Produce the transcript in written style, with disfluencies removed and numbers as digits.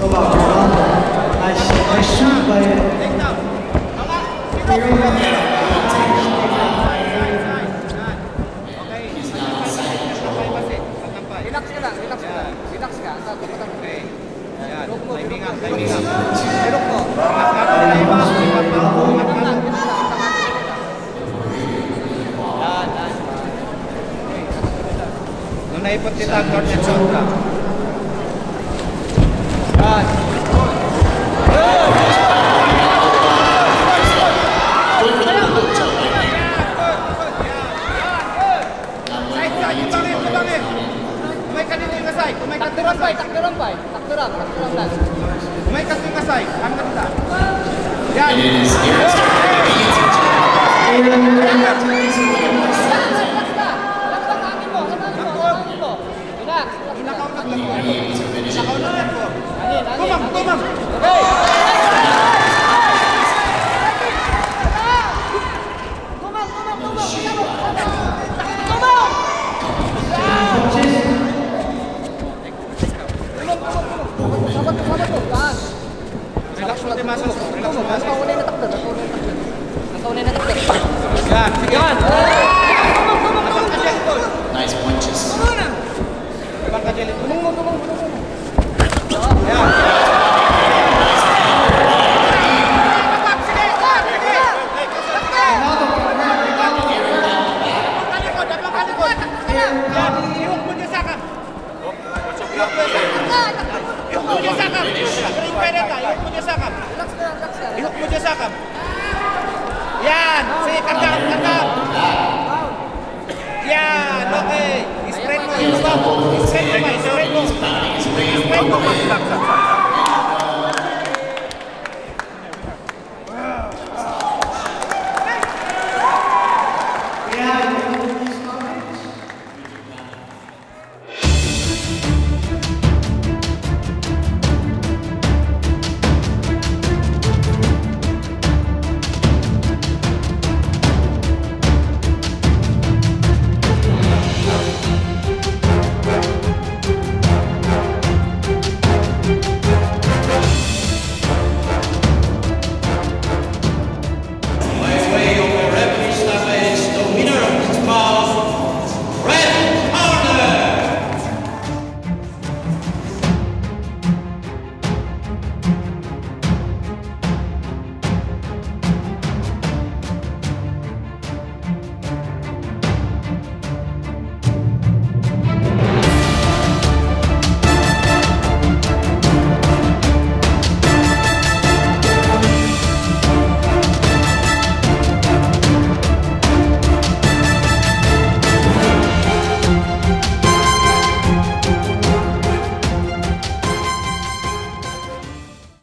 Go about Reynaldo. Nice shoot by Relax ka lang, relax ka. Relax ka. Okay. Yan, timing up. Ilok mo. Nung naipot kita ang court and shot ka. Yan. Takturan lang. Umaykas yung kasay. Ang ganda. Yan. Tumang. Relax mo din masuk. Yan, sige. Nice punches. Ibang kajali. Tumong. Yan. Ihok mo dyan sakam. Ihok mo dyan sakam. Yan. Sige, kagam. Yan, okay. Spread mo. Spread mo.